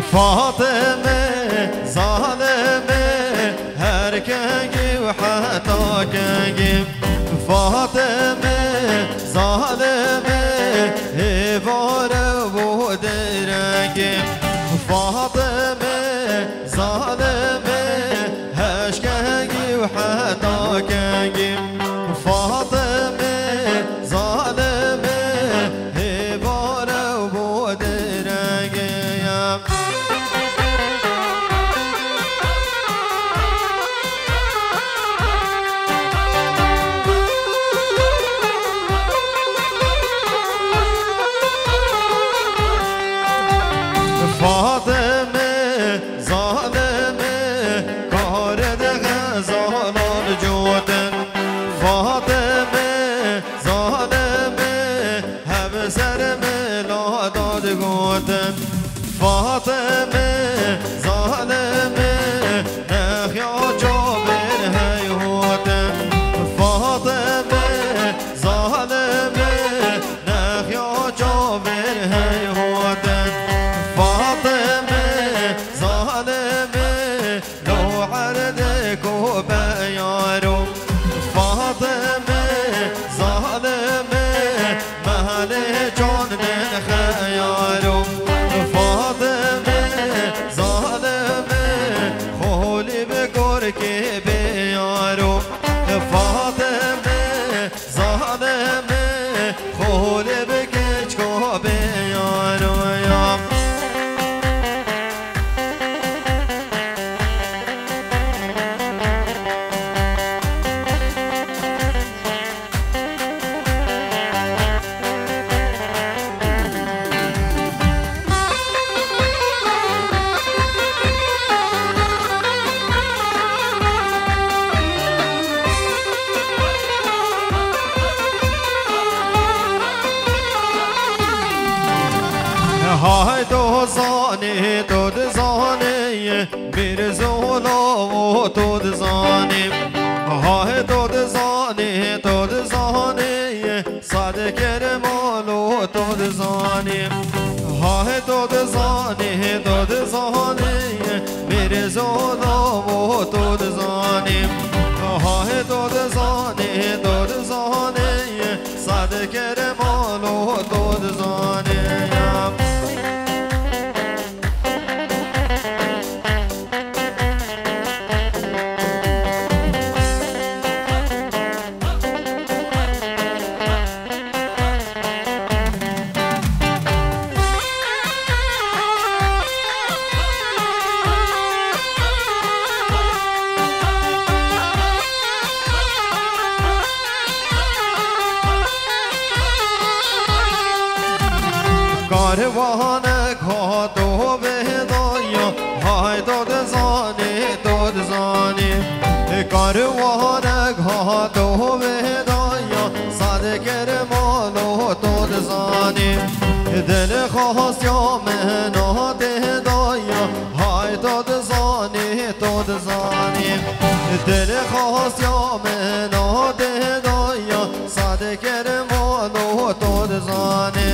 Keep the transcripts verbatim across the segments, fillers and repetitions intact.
فاطمه ظالمه هر کنگی و حتی کنگی فاطمه ظالمه هواره و درنگی فاطمه ظالمه هش کنگی و حتی کنگی فاطمه ظالمه هواره و درنگی فاطمه ظالمه کار دغه زالان جوتن فاطمه ظالمه هم سر ملاداد گوتن فاطمه ظالمه نخیا جابر هیوتن فاطمه ظالمه نخیا جابر هیوتن فاطمه ظالمه لو عردك وبيارو فاطمه ظالمه مهله جان من خيارو فاطمه ظالمه خولي بكرك بيارو فاطمه ظالمه خولي بكرك بيارو يا های تو زانی تو دزانی بیر زولا و تو دزانی های تو دزانی تو دزانی صد کرمال و تو دزانی های تو دزانی تو دزانی بیر زولا و تو دزانی های تو دزانی تو دزانی صد کرمال و تو دزانی کاروانک ها تو بهدایا های تو دزانی تو دزانی کاروانک ها تو بهدایا صد کرمال و تو دزانی دل خواست یا مهنات هدایا های تو دزانی تو دزانی دل خواست یا مهنات هدایا صد کرمال و تو دزانی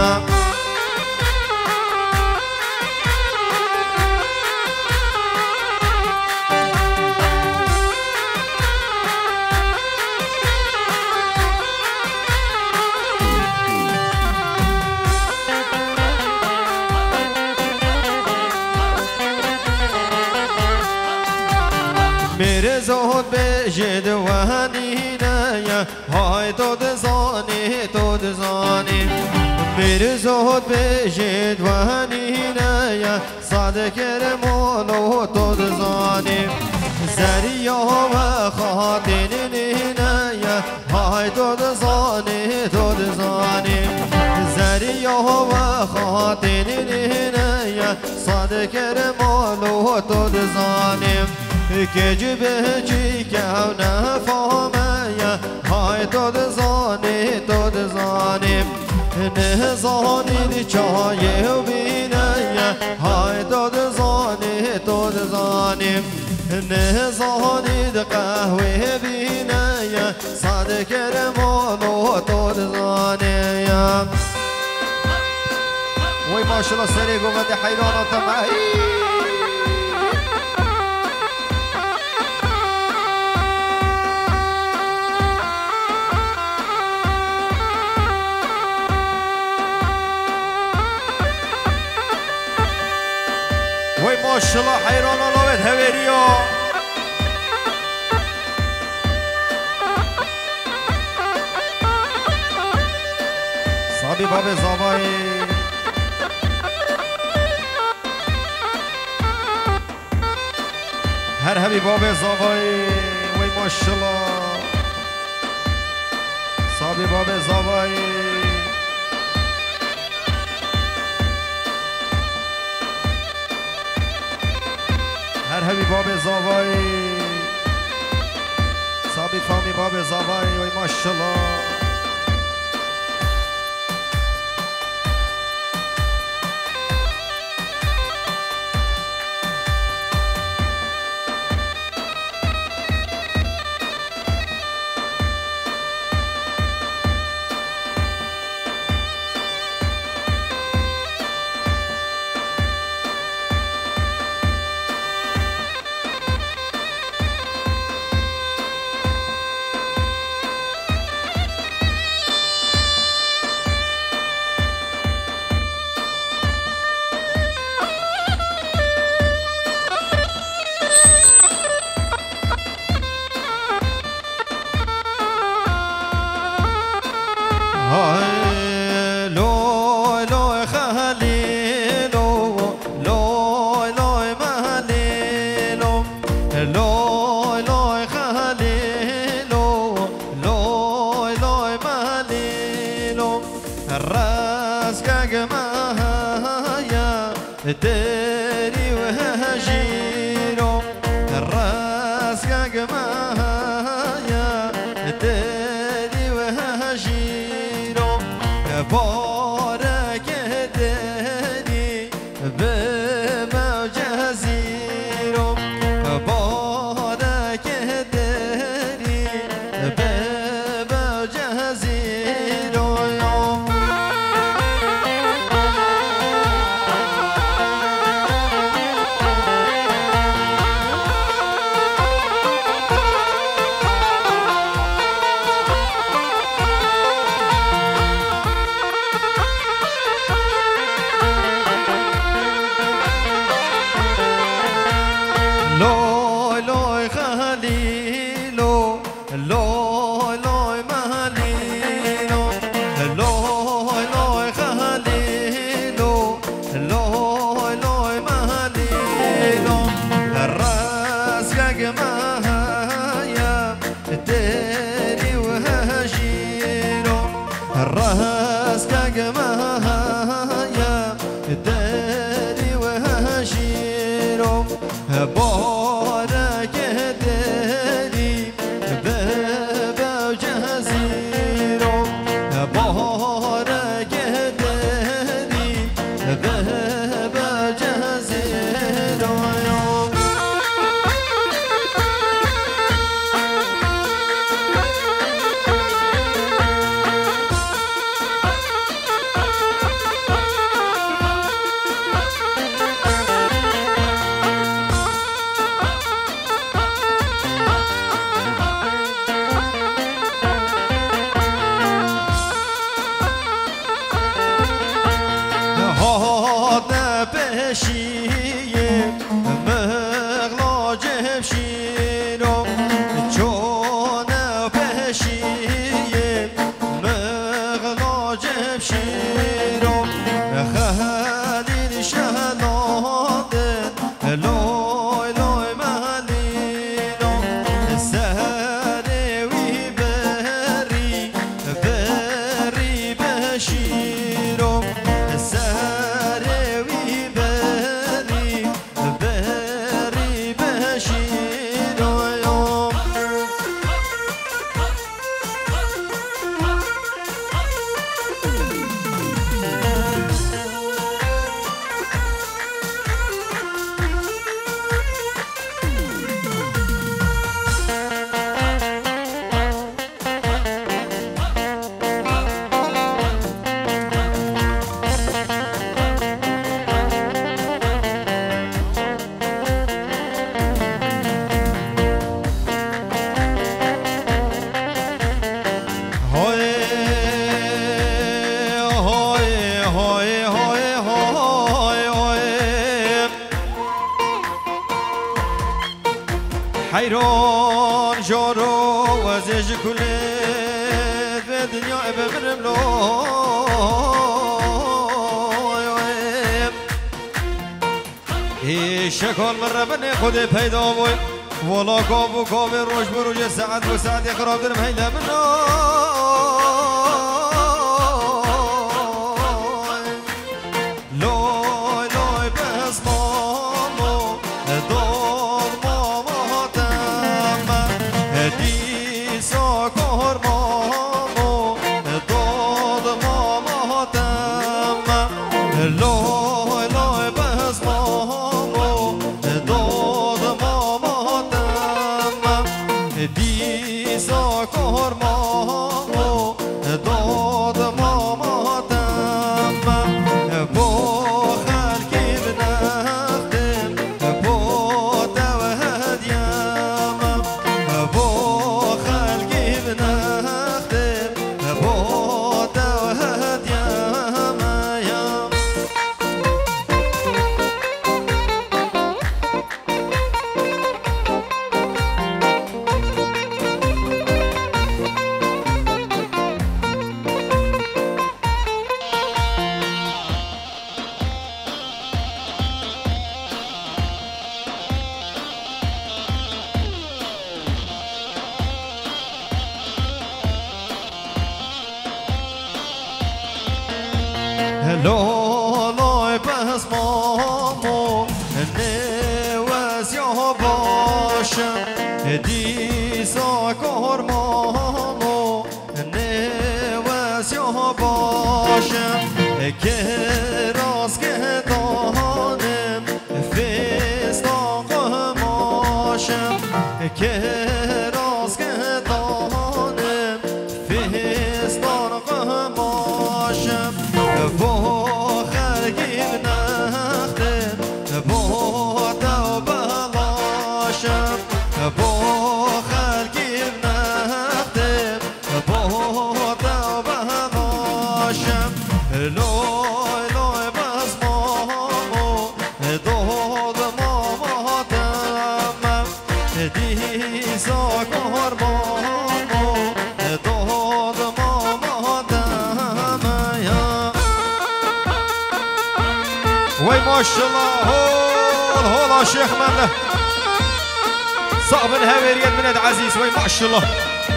میره زود بجد و هنینه های تو دزانی تو دزانی میره زود بجد و هنینه صد کرمال و تو دزانی زریا و خاطن نینه های تو دزانی تو دزانی زریا و خاطن نینه صد کرمال و تو دزانی که جبه چی که نفهمه های تو دزانی تو دزانی نهزانی چای و بینه های تو دزانی تو دزانی نهزانی قهوه بینه صد کرمال و تو دزانی وي ما شاء الله سريق وغادي حيران وطمعي وي ما شاء الله حيران الله هويريو صابي بابي زاباي هر هبي بابي زاباي وي ما شاء الله صابي بابي زاباي هر هبي بابي زاباي صابي فامي بابي زاباي وي ما شاء الله داري وهجيرو الراس قمايا داري وهجيرو بارك داري بموجزيرو بارك داري بموجزيرو الراس كاقمايا داري وهجيرو بارك داري بابا وجهزيرو بارك داري بابا وجهزيرو بشيم مغلا جبشينو جونا بشيم مغلا جبشينو خالي شهلاد لوي لوي مهلينو سهري وبري بري بشيرو حيران جارو وزيج كلت في الدنيا بمرم لو هي شكل مرة بني خودي پیدا بوي ولا كابو كابي روش بروج سعد وسعد يقرب درم هيدا منو لوي لوي بس مامو دور ماما تما دي ساكر مامو دور ماما تما لوي لوي بس مامو دور ماما تما دي ساكر مامو دور ماما تما بو خلقي بنخدم بو توهد ياما بو خلقي بنخدم بو توهد ياما ياما لو لو بس مامو نواز يا باشم دي ساكر مامو نواز يا باشم که راست که دانم فستان قماشم که راست که دانم فستان قماشم بو خلقي بنخدم بو توبة لاشم بو خلقي بنخدم بو توبة لاشم لوي لوي بس مامو دود ماما تمم دي ساكر مامو دود ماما تمم يا وي ما شاء الله هول هول شيخ من صعب الهويريان من عزيز وي ما شاء الله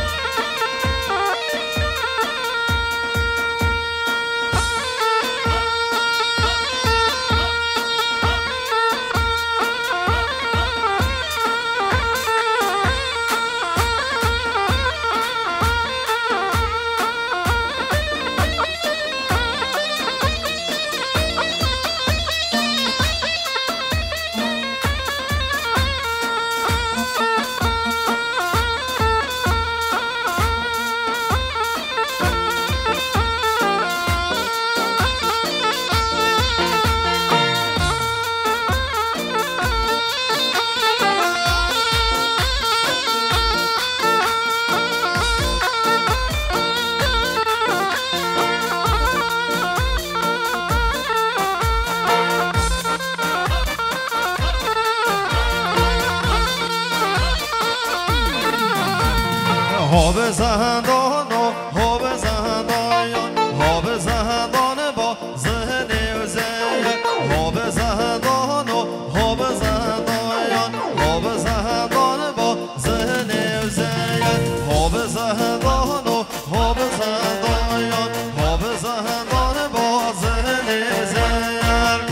ها به زندان و ها به زندان ها به زندان با ذهن و زیر ها به زندان و ها به زندان ها به زندان با ذهن و زیر ها به زندان و ها به زندان ها به زندان با ذهن و زیر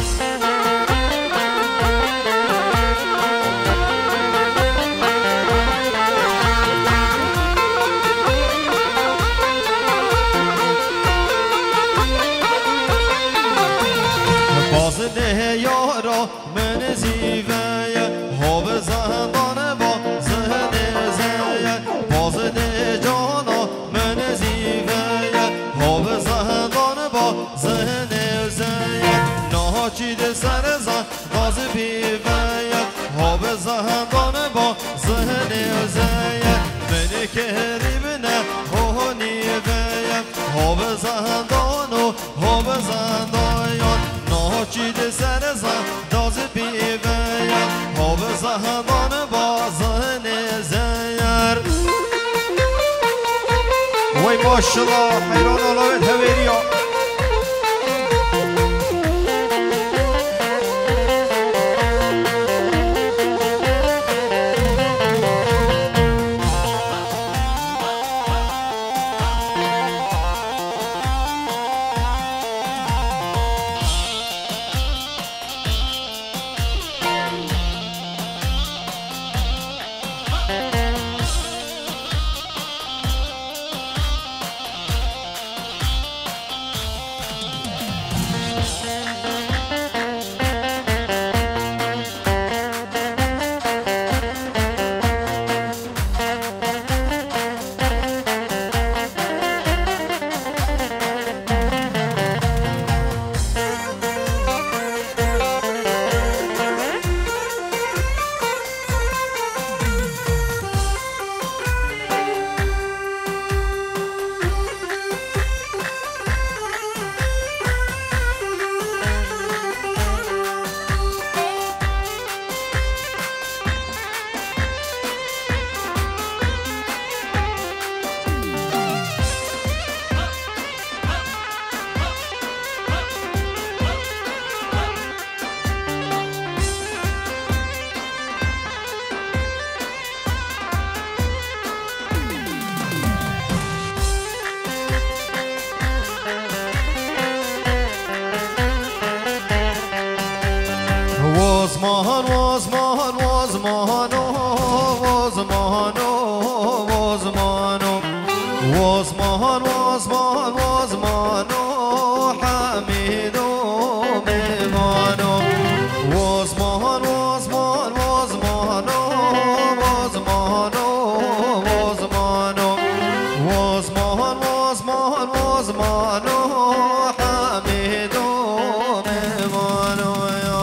نه یارا من زیوه ها به زندان با ذهن زیر باز نه جانا من زیوه ها به زندان با ذهن زیر ناچید سر زن باز بیوه ها به زندان با ذهن زیر من که ریبنه ها نیوه ها به زندان و ها به زندان ناچید سر زن داز بیوه ها به زندان با ذهن ماشاءالله حیران اولاد هویریا وزمان وزمان وزمانو وزمانو وزمانو وزمان وزمان وزمانو حميدو ميمانو وزمان وزمان وزمانو وزمانو وزمانو وزمان وزمان وزمانو حميدو ميمانو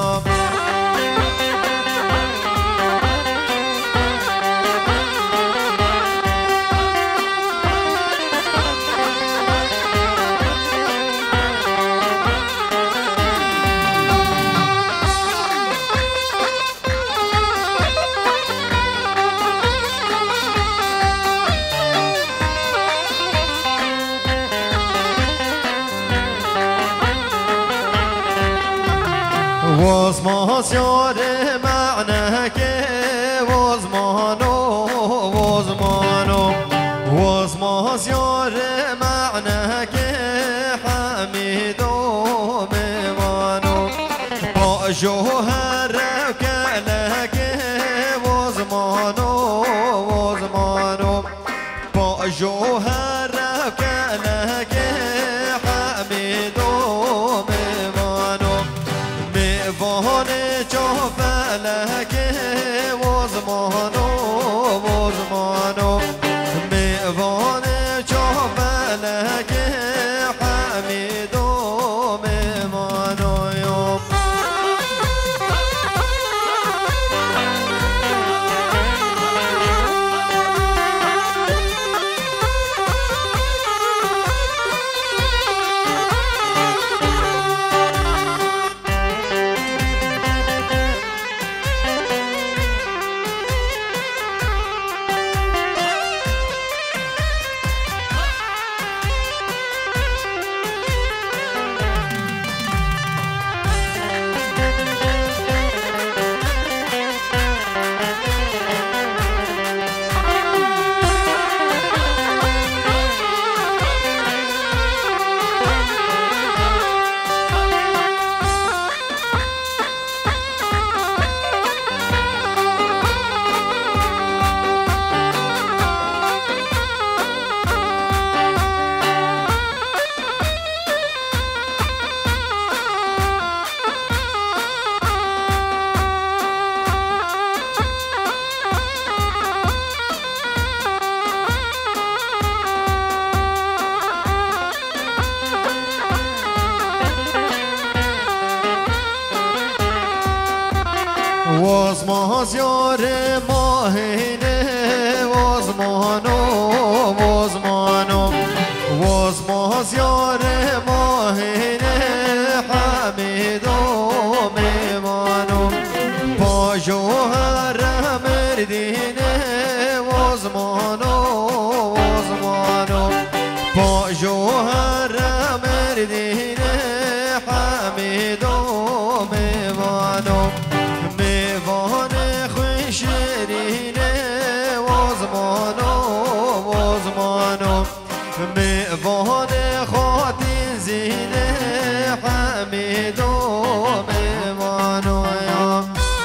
وزمان سیار معنک وزمانو وزمانو وزمان سیار معنک حمیدو میمانو با جوهر کلک وزمانو وزمانو با جوهر کلک حمیدو وان جافلک وزمانو وزمانو میوان جافلک حمیدو میمانو یوم وزمان زیار ماهینه وزمانو وزمانو وزمان زیار ماهینه حمیدو میمانو با جوهر مردینه وزمانو وزمانو با زينه حميد وميمان ويا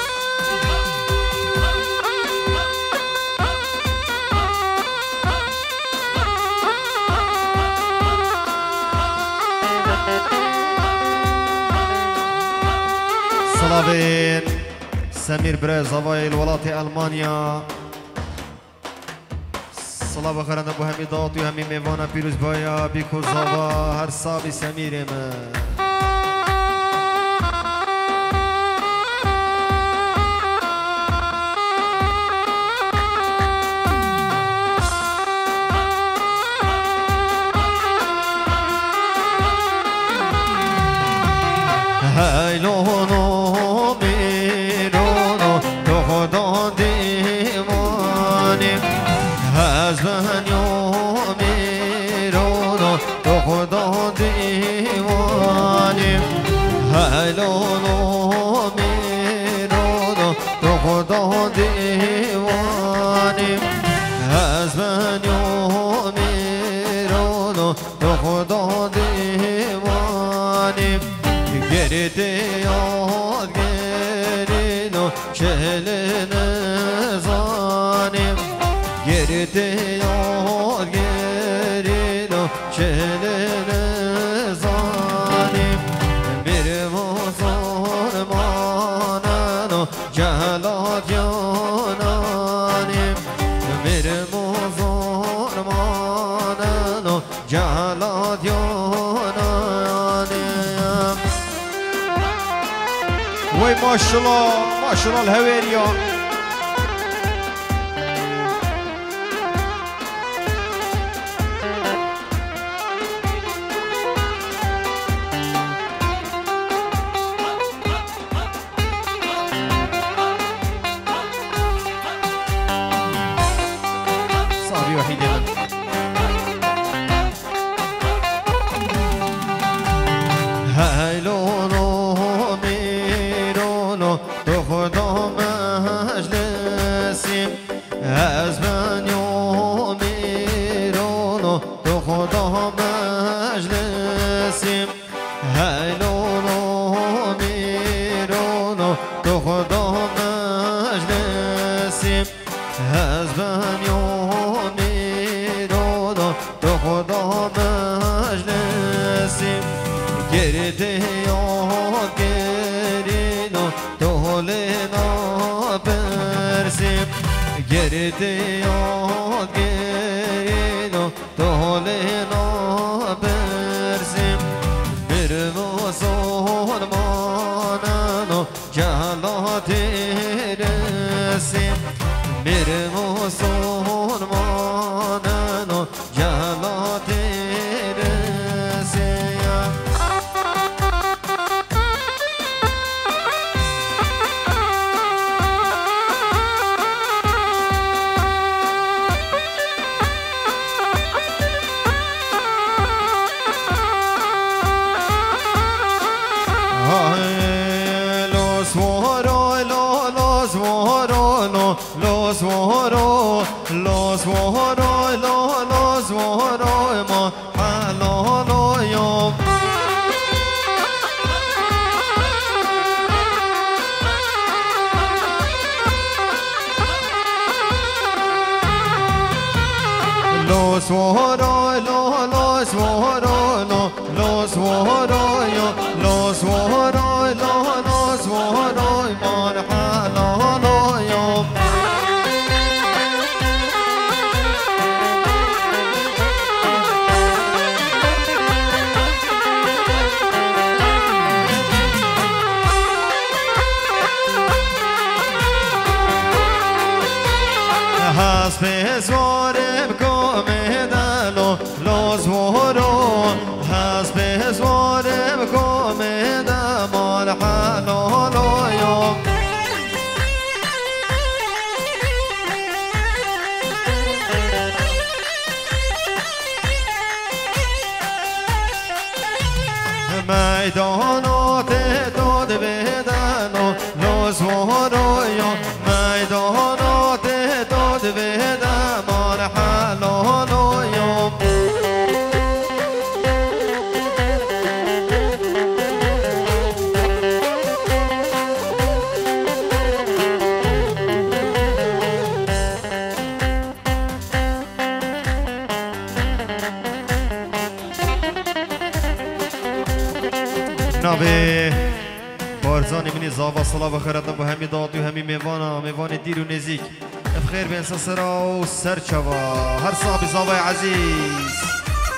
صلابين سمير بريز هواي الولاية ألمانيا صلاة بخيرنا ابو حميدات و همین میوانا پیروز بایا بیکو زاوا هر صابی سمیرم هیلونو میرونو تو خدا دیوانیم از من یوم میرونو تو خدا دیوانیم هیلونو میرونو تو خدا دیوانیم از من یوم میرونو تو خدا دیوانیم گریده یاد گرینو چهل نزانیم گریده یاد گرینو چهل نزانیم میرم و ظالمانن و جهلات یانانیم میرم و ظالمانن و جهلات یانانیم وای ماشالله ماشالله الهویریا صاحبي وحيد يمن هيلونو ميرونو تو خدا مجلسیم از من یوم میرونو تو خدا مجلسیم هیلونو میرونو تو خدا مجلسیم از من یوم میرونو تو خدا مجلسیم گرده یاد گرینو تو لینا پرسیم گرده یاد گرینو تو لینا پرسیم میرم و ظالمانن و جهلات رسیم میرم و ظالمانن و جهلات رسیم Los moro, los moro, los moro, los moro, los moro, ma halalo yo. Los moro, los moro, los moro yo, los moro, los moro, ma halalo yo. Hasbe zvorem komedalo, los moro, hasbe zvorem komeda mal halalo yo. Maidanot dod vedano, los moro yo, maidanot dod veda mal halalo yo. نابه بارزانی منی زاوا صلاة و خیرت نبو همی داتی و همی میوانا میوان دیر و نزیک بخیر بین سسرا و سرچوا هر صاحب زاوای عزیز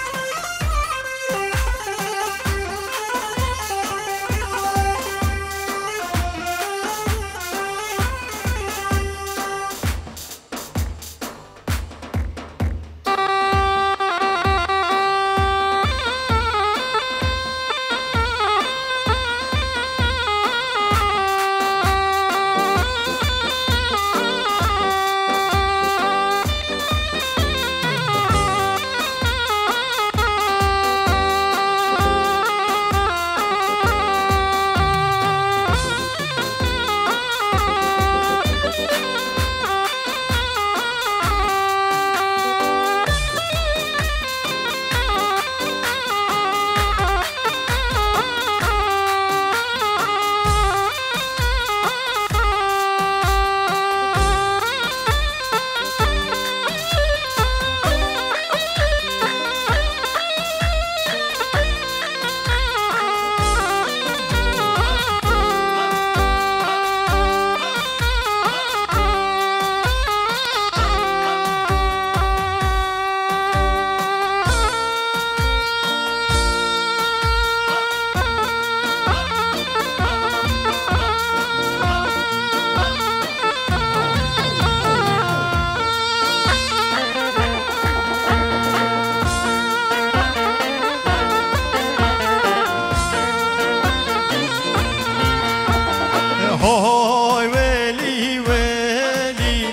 هاي ويلي ويلي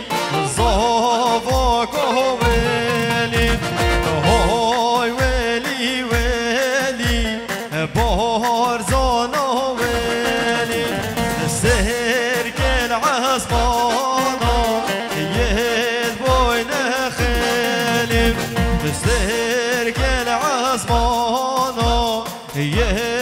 زافاك ويلي هاي ويلي ويلي بارزانا ويلي سهر كالعصبانا يد بوين خالي سهر كالعصبانا يد